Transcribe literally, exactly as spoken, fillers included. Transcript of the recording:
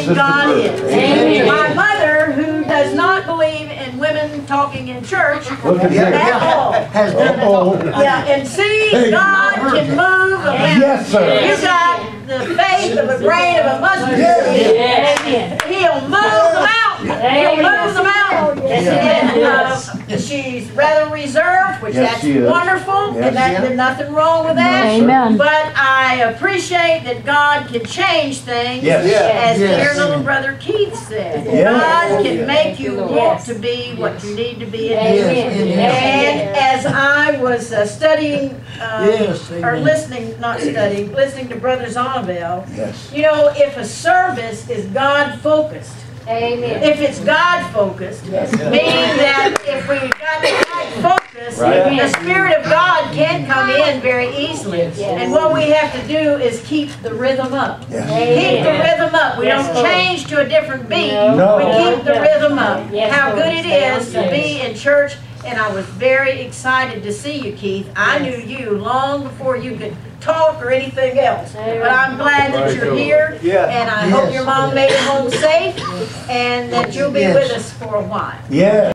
amazing God is. Amen. My mother, who does not believe in women talking in church at all, has done it all. Yeah, and see, God can move a mountain. Yes, sir. You got the faith of a grain of a mustard seed. He'll move the mountain. He'll move the mountain. And uh, she's rather reserved, which Yes, that's she is. wonderful, Yes, and that, yeah. there's nothing wrong with that. Amen. But I appreciate that God can change things, Yes. as Yes. dear little brother Keith said. Yes. God can make you want to be what you need to be in this. And as I was uh, studying, uh, Yes, or amen. listening, not studying, listening to Brother Zonabel, Yes. you know, if a service is God-focused, Amen. if it's God-focused, meaning that if we got the right focus, Right. the Spirit of God can come in very easily. And what we have to do is keep the rhythm up. Yes. Keep the rhythm up. We don't change to a different beat. No. We keep the rhythm up. Yes, How Lord. good it is to be in church. And I was very excited to see you, Keith. I knew you long before you could talk or anything else. But I'm glad that you're here. And I hope your mom made it home safe and that you'll be with us for a while. Yeah.